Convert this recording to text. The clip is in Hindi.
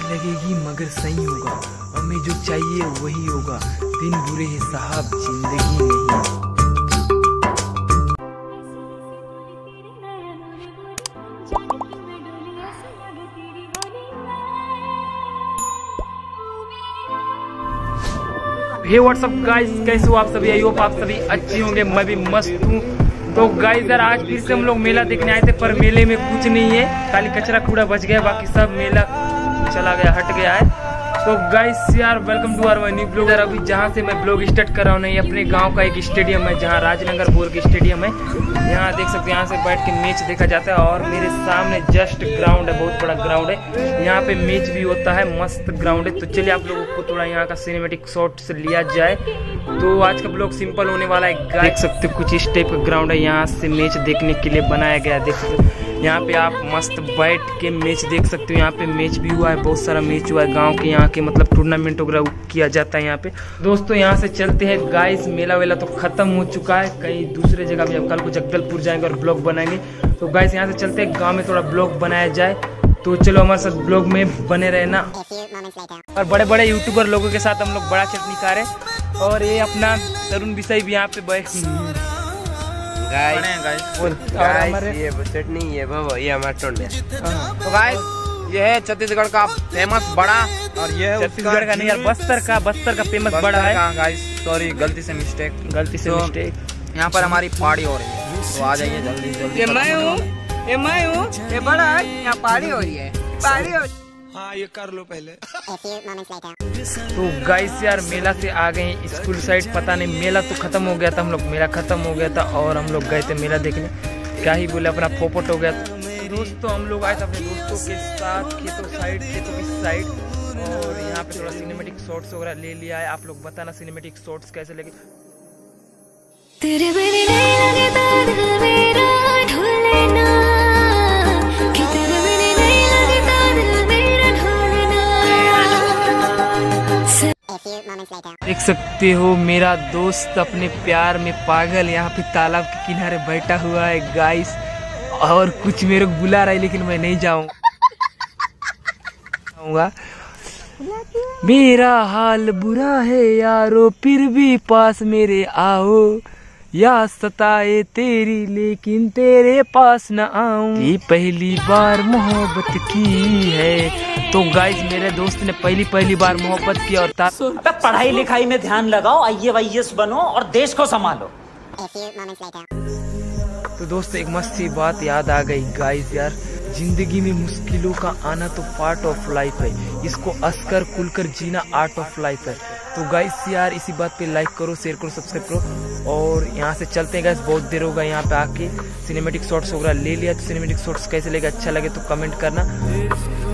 लगेगी मगर सही होगा, हमें जो चाहिए वही होगा, दिन बुरे है साहब जिंदगी नहीं। हे व्हाट्सअप गाइस, कैसे हो आप सभी? आई होप आप सभी अच्छे होंगे, मैं भी मस्त हूँ। तो गाइस यार आज फिर से हम लोग मेला देखने आए थे, पर मेले में कुछ नहीं है, खाली कचरा कूड़ा बच गया, बाकी सब मेला चला गया, हट गया है। तो गाइस यार welcome to our new blog. अभी जहाँ से मैं ब्लॉग स्टार्ट कर रहा हूँ, नहीं अपने गांव का एक स्टेडियम है, जहाँ राजनगर बोल के स्टेडियम है, यहाँ देख सकते हैं, यहाँ से बैठ के मैच देखा जाता है। और मेरे सामने जस्ट ग्राउंड है, बहुत बड़ा ग्राउंड है, यहाँ पे मैच भी होता है, मस्त ग्राउंड है। तो चलिए आप लोगों को थोड़ा यहाँ का सिनेमेटिक शॉट्स लिया जाए। तो आज का ब्लॉग सिंपल होने वाला है, देख सकते हो कुछ इस टाइप का ग्राउंड है, यहाँ से मैच देखने के लिए बनाया गया है। देख सकते हो यहाँ पे आप मस्त बैठ के मैच देख सकते हो। यहाँ पे मैच भी हुआ है, बहुत सारा मैच हुआ है गांव के, यहाँ के मतलब टूर्नामेंट वगैरह किया जाता है यहाँ पे। दोस्तों यहाँ से चलते हैं गाइस, मेला वेला तो खत्म हो चुका है, कहीं दूसरे जगह भी, हम कल को जगदलपुर जाएंगे और ब्लॉग बनाएंगे। तो गाइस यहाँ से चलते हैं गाँव में, थोड़ा ब्लॉग बनाया जाए। तो चलो हमारे साथ ब्लॉग में बने रहना। और बड़े बड़े यूट्यूबर लोगों के साथ हम लोग बड़ा चटनी खा रहे, और ये अपना तरुण विषय भी यहाँ पे बैठ गाइस ये चटनी ये हमारा टोंड है। तो गाइस ये है छत्तीसगढ़ का फेमस बड़ा, और ये है छत्तीसगढ़ का नहीं यार, बस्तर का फेमस बड़ा है। गाइस सॉरी, गलती से मिस्टेक। यहाँ पर हमारी पार्टी हो रही है, तो आ जाइए जल्दी जल्दी। ये मैं हूँ, ये बड़ा है, यहाँ पार्टी हो रही है, पार्टी हो। हाँ ये कर लो पहले। तो गाइस यार मेला से आ गए स्कूल साइड, पता नहीं मेला तो खत्म हो गया था, हम लोग मेला खत्म हो गया था और हम लोग गए थे मेला देखने, क्या ही बोले, अपना पोपट हो गया था। दोस्तों हम लोग आए थे अपने दोस्तों के साथ खेतों की साइड, और यहाँ पे थोड़ा सिनेमेटिक शॉट्स वगैरह ले लिया है। आप लोग बताना सिनेमेटिक शॉट्स कैसे लगे। देख सकते हो मेरा दोस्त अपने प्यार में पागल यहाँ पे तालाब के किनारे बैठा हुआ है गाइस, और कुछ मेरे को बुला रहा है, लेकिन मैं नहीं जाऊंगा। मेरा हाल बुरा है यारो, फिर भी पास मेरे आओ, या सताए तेरी लेकिन तेरे पास न आऊं, ये पहली बार मोहब्बत की है। तो गाइस मेरे दोस्त ने पहली बार मोहब्बत की, और पढ़ाई लिखाई में ध्यान लगाओ, IAS बनो और देश को संभालो। तो दोस्तों एक मस्त सी बात याद आ गई गाइस, यार जिंदगी में मुश्किलों का आना तो पार्ट ऑफ लाइफ है, इसको हंसकर खुलकर जीना आर्ट ऑफ लाइफ है। तो गाइस यार इसी बात पे लाइक करो, शेयर करो, सब्सक्राइब करो, और यहाँ से चलते हैं गाइस, बहुत देर होगा यहाँ पे आके। सिनेमेटिक शॉट्स वगैरह ले लिया, तो सिनेमेटिक शॉट्स कैसे लगे, अच्छा लगे तो कमेंट करना।